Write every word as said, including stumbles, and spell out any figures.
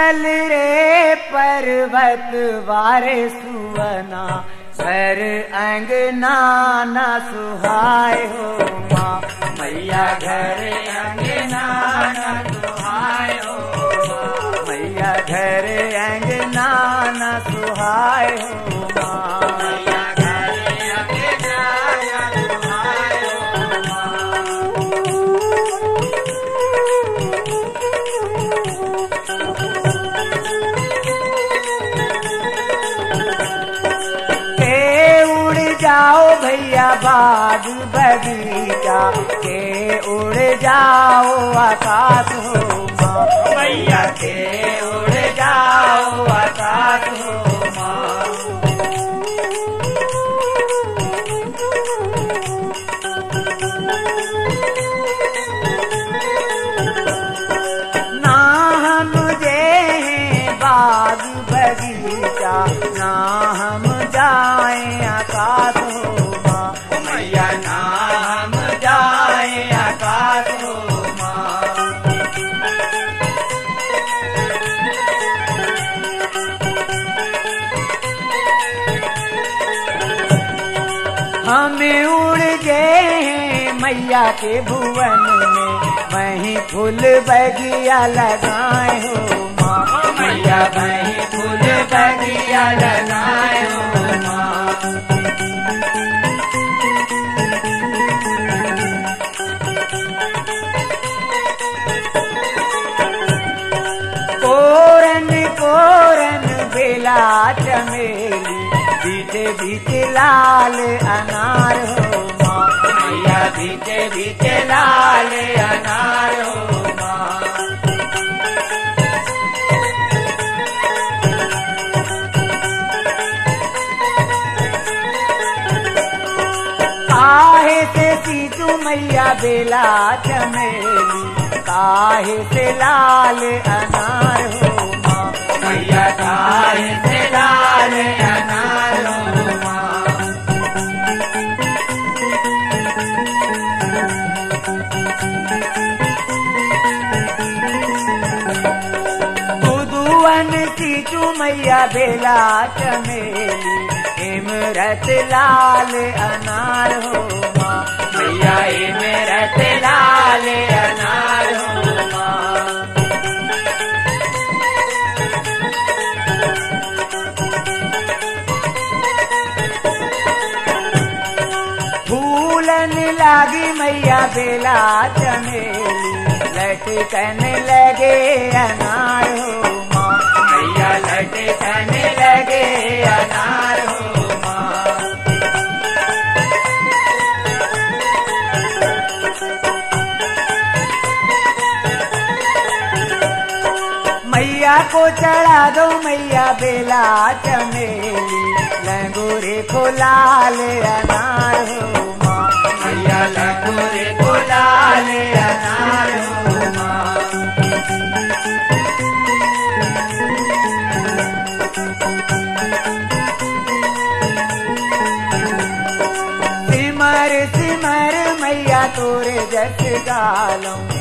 चल रे पर्वत वारे सुवना, सर अंगना न सुहाय हो माँ। मैया घर अंगना न सुहाय हो माँ, मैया घर अंगना न सुहाय हो माँ, मैया घर अंगना न सुहाय हो माँ। के उड़ जाओ भैया बाग बगीचा, के उड़ जाओ आकाश हो माँ, भैया के उड़ जाओ आकाश हो माँ। ना हम जे हैं बाग बगीचा, ना हम जाए आकाश हो माँ, मैया ना हम जाए आकाश हो माँ। हमें उड़ गए हैं मैया के भुवन में, वहीं फूल बगिया लगाए हो माँ, मैया वहीं फूल बगिया लगाए हो माँ। कोरन कोरन बेला चमेली, बीचे बीचे लाल अनार हो माँ, मैया बीचे बीचे लाल अनार हो माँ। काहे से सीतू मैया बेला चमेली, काहे से लाल अनार हो माँ, मैया काहे से लाल अनार हो माँ। बुधुवन सीतू मैया बेला चमेली, इमरत लाल अनार हो माँ, मैया इमरत लाल अनार हो माँ। फूलन लागी मैया बेला चमेली, लटकन लगे अनार हो माँ, मैया लटकन लगे अनार हो माँ। मैया को चढ़ा दो मैया बेला चमेली, लंगूरे को लाल अनार हो माँ, मैया लंगूरे को लाल अनार हो माँ। सिमर सिमर मैया तोरे जस गालों,